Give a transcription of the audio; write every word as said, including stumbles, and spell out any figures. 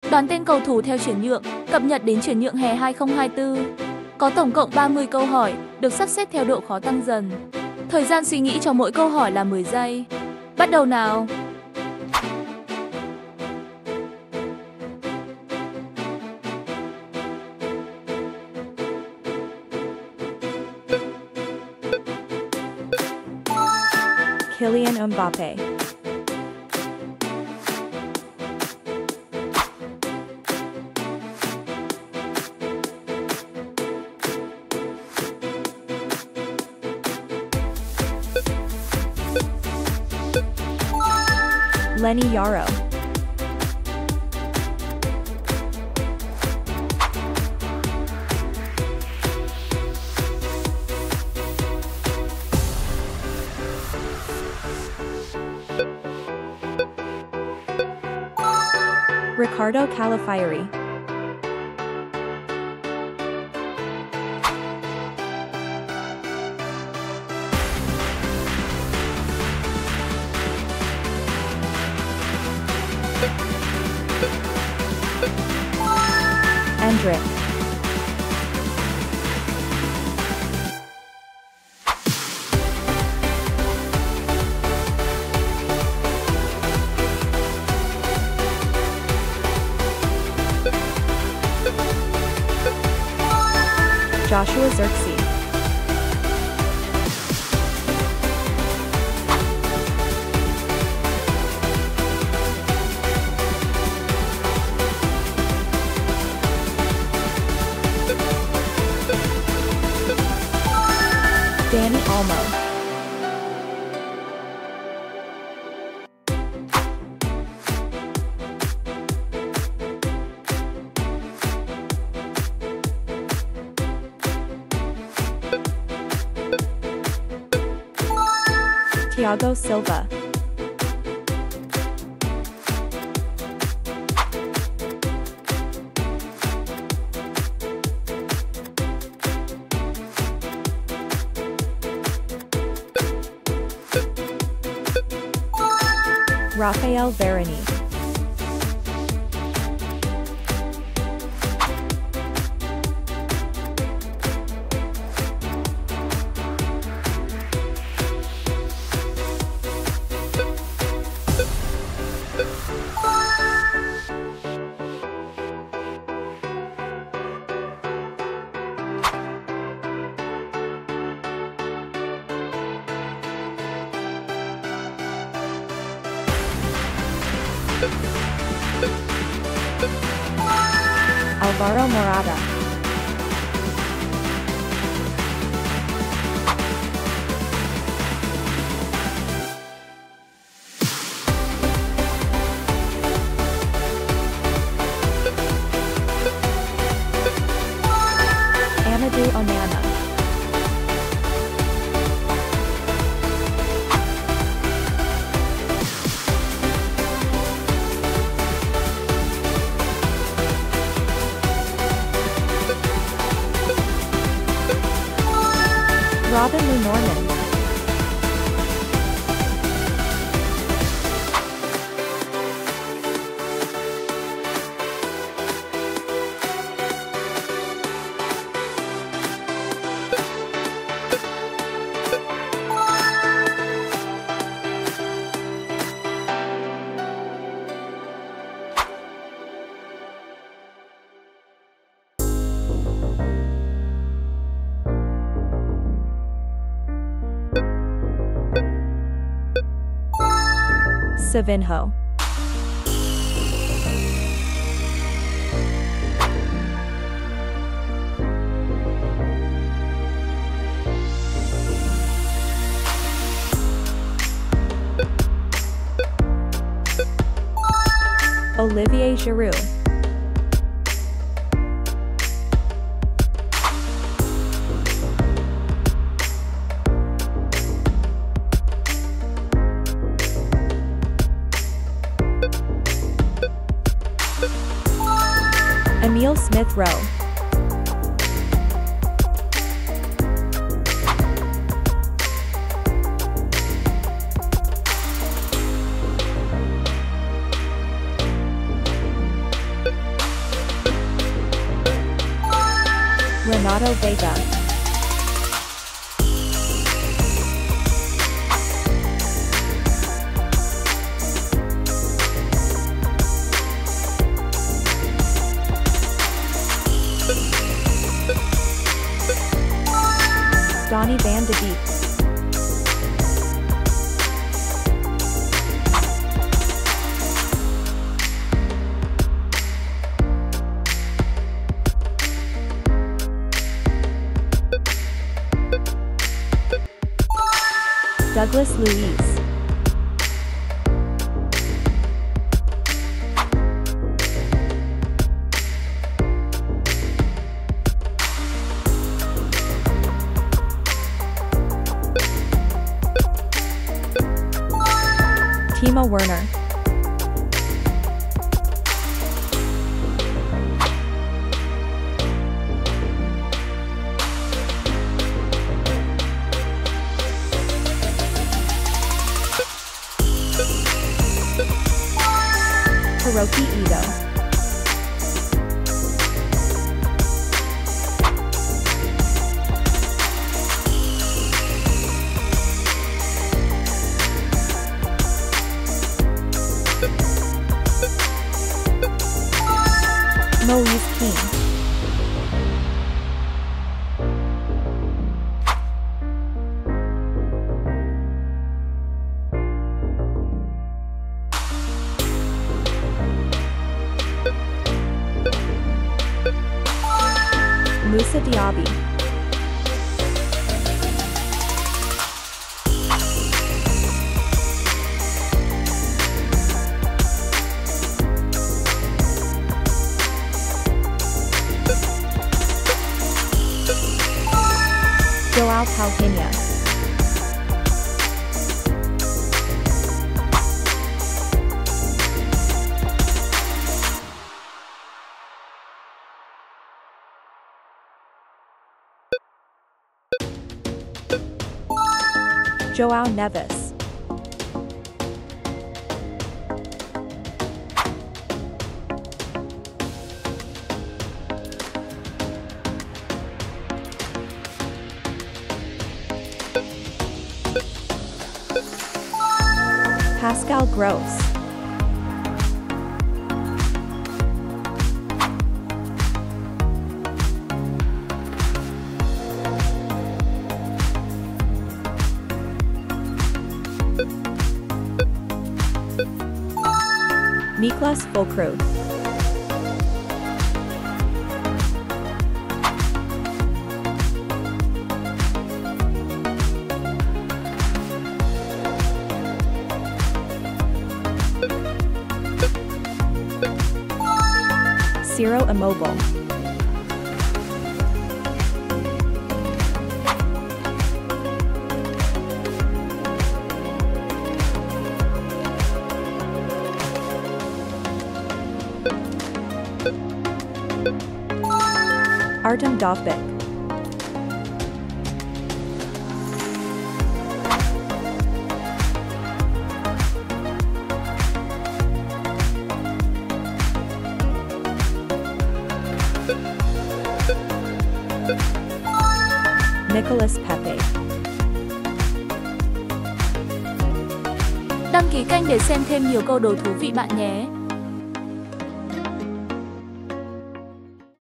Đoán tên cầu thủ theo chuyển nhượng, cập nhật đến chuyển nhượng hè hai không hai tư. Có tổng cộng ba mươi câu hỏi, được sắp xếp theo độ khó tăng dần. Thời gian suy nghĩ cho mỗi câu hỏi là mười giây. Bắt đầu nào! Kylian Mbappe. Lenny Yaro. Ricardo Calafiori. Endrick. Joshua Zirkzee. Dani Olmo. Thiago Silva. Rafael Varane. Alvaro Morata. Amadou Onana. Robin Lou Norman. Savinho. Olivier Giroud. Emile Smith-Rowe. Renato Vega. Donny van de Beek. Douglas Luiz. Timo Werner. Hiroki Ito. Moise Kean. Moussa Diaby. Joao Palhinha. Joao Neves. Pascal Gross. Niklas Füllkrug. Ciro Immobile. Artem Dovbyk. Nicolas Pepe. Đăng ký kênh để xem thêm nhiều câu đố thú vị bạn nhé.